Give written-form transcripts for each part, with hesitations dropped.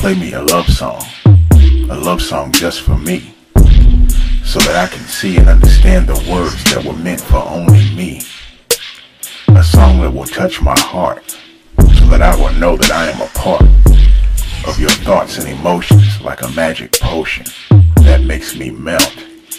Play me a love song just for me, so that I can see and understand the words that were meant for only me. A song that will touch my heart, so that I will know that I am a part of your thoughts and emotions, like a magic potion that makes me melt.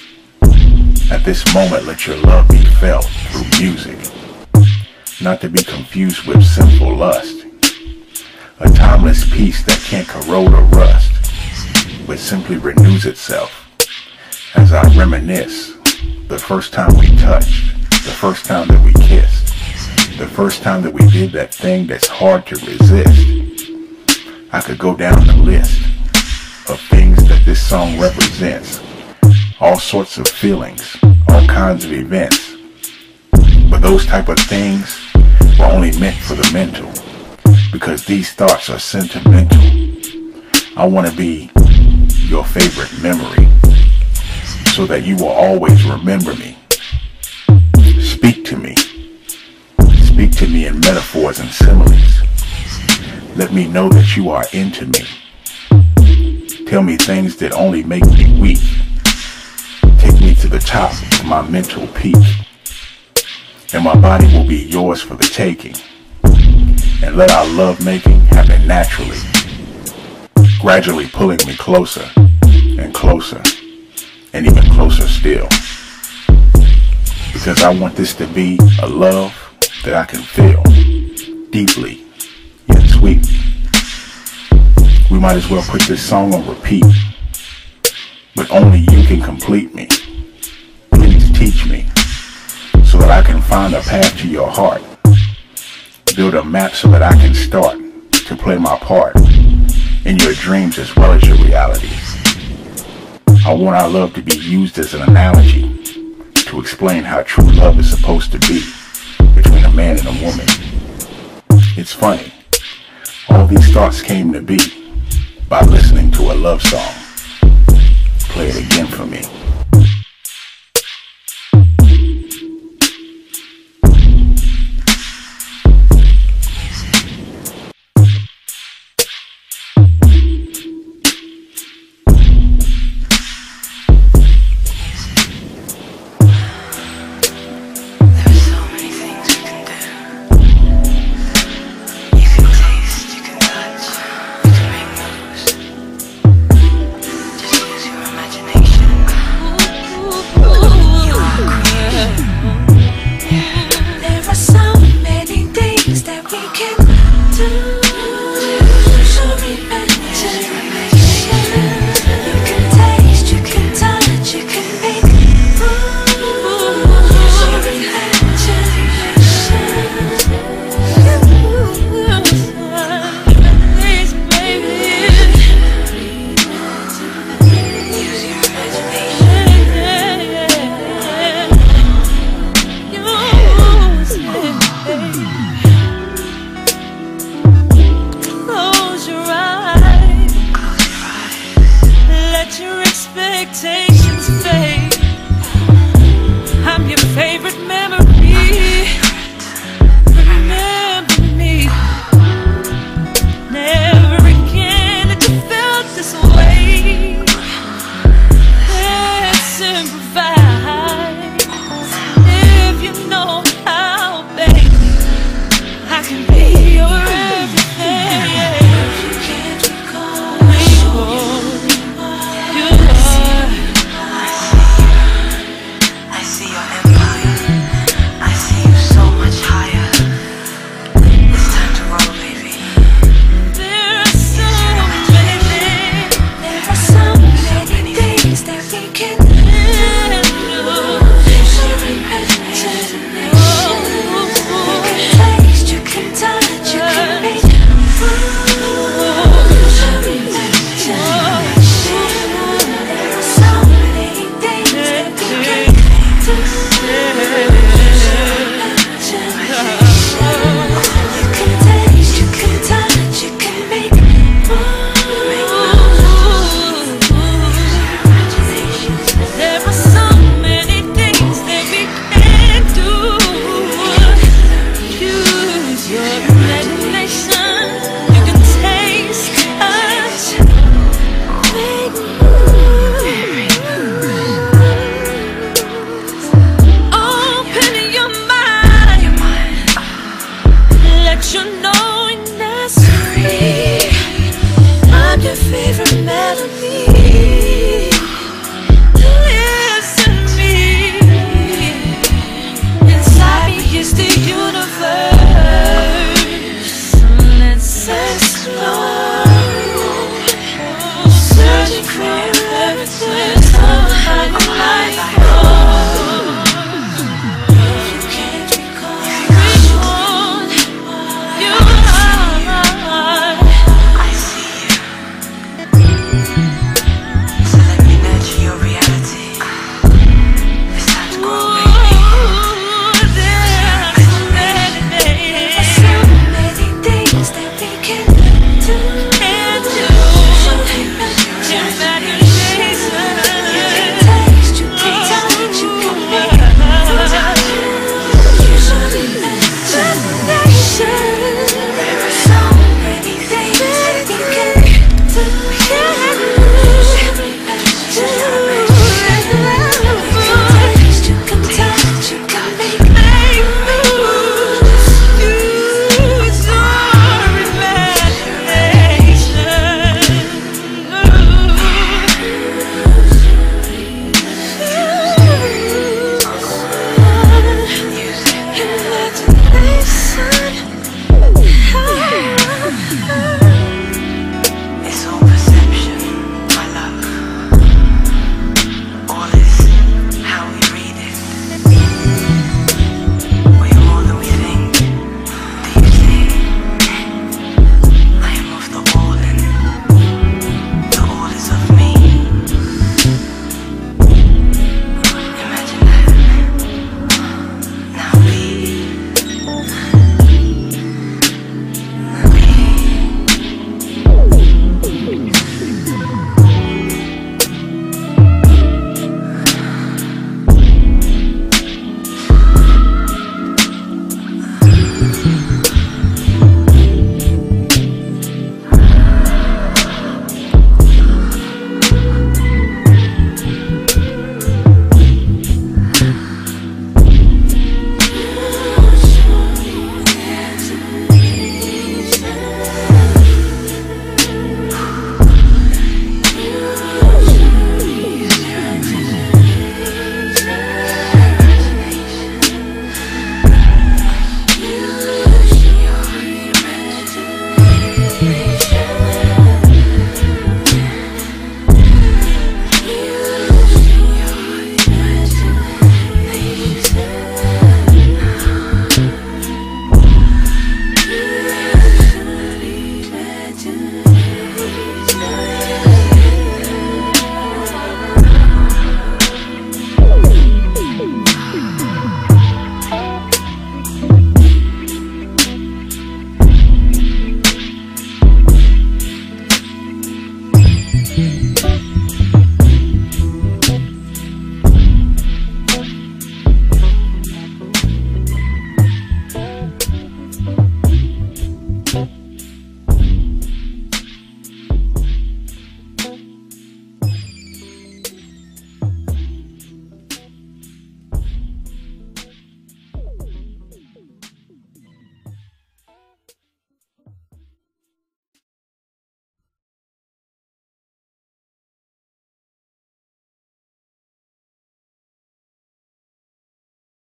At this moment, let your love be felt through music, not to be confused with sinful lust. A timeless piece that can't corrode or rust, but simply renews itself as I reminisce the first time we touched, the first time that we kissed, the first time that we did that thing that's hard to resist. I could go down the list of things that this song represents, all sorts of feelings, all kinds of events, but those type of things were only meant for the mental, because these thoughts are sentimental. I want to be your favorite memory, so that you will always remember me. Speak to me. Speak to me in metaphors and similes. Let me know that you are into me. Tell me things that only make me weak. Take me to the top of my mental peak, and my body will be yours for the taking. And let our love making happen naturally, gradually pulling me closer and closer, and even closer still. Because I want this to be a love that I can feel deeply yet sweet. We might as well put this song on repeat, but only you can complete me. Please teach me, so that I can find a path to your heart. Build a map so that I can start to play my part in your dreams as well as your realities. I want our love to be used as an analogy to explain how true love is supposed to be between a man and a woman. It's funny, all these thoughts came to be by listening to a love song. Play it again for me.